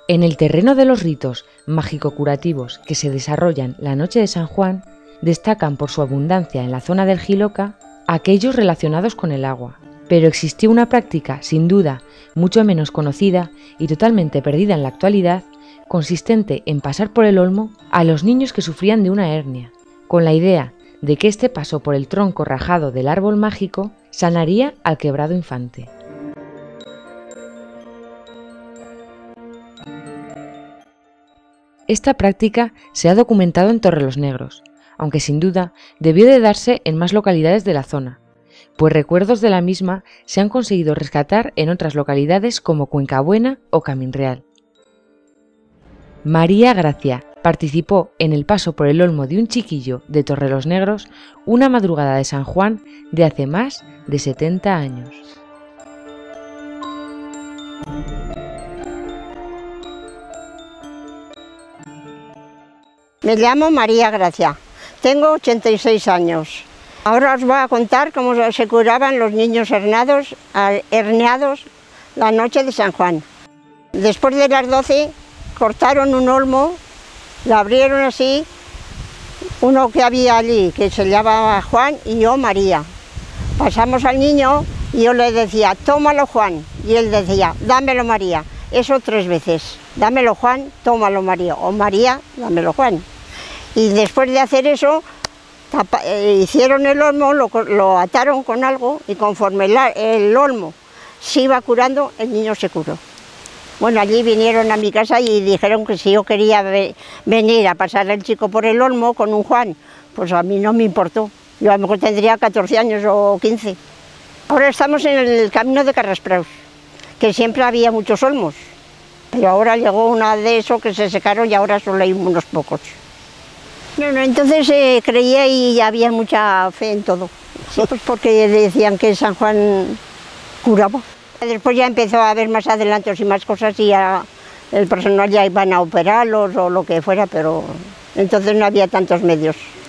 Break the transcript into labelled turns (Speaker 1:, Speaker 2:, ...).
Speaker 1: En el terreno de los ritos mágico-curativos que se desarrollan la noche de San Juan, destacan por su abundancia en la zona del Jiloca aquellos relacionados con el agua. Pero existió una práctica, sin duda, mucho menos conocida y totalmente perdida en la actualidad, consistente en pasar por el olmo a los niños que sufrían de una hernia, con la idea de que este paso por el tronco rajado del árbol mágico sanaría al quebrado infante. Esta práctica se ha documentado en Torreloznegros, aunque sin duda debió de darse en más localidades de la zona, pues recuerdos de la misma se han conseguido rescatar en otras localidades como Cuencabuena o Caminreal. María Gracia participó en el paso por el olmo de un chiquillo de Torreloznegros una madrugada de San Juan de hace más de 70 años.
Speaker 2: Me llamo María Gracia, tengo 86 años. Ahora os voy a contar cómo se curaban los niños herniados la noche de San Juan. Después de las 12 cortaron un olmo, lo abrieron así, uno que había allí que se llamaba Juan y yo María. Pasamos al niño y yo le decía, tómalo Juan, y él decía, dámelo María. Eso 3 veces, dámelo Juan, tómalo María, o María, dámelo Juan. Y después de hacer eso, hicieron el olmo, lo ataron con algo y conforme el olmo se iba curando, el niño se curó. Bueno, allí vinieron a mi casa y dijeron que si yo quería venir a pasar el chico por el olmo con un Juan, pues a mí no me importó. Yo a lo mejor tendría 14 años o 15. Ahora estamos en el camino de Carraspraus, que siempre había muchos olmos, pero ahora llegó una de esos que se secaron y ahora solo hay unos pocos. Bueno, entonces creía y había mucha fe en todo, sí, pues porque decían que San Juan curaba. Después ya empezó a haber más adelantos y más cosas y ya el personal ya iban a operarlos o lo que fuera, pero entonces no había tantos medios.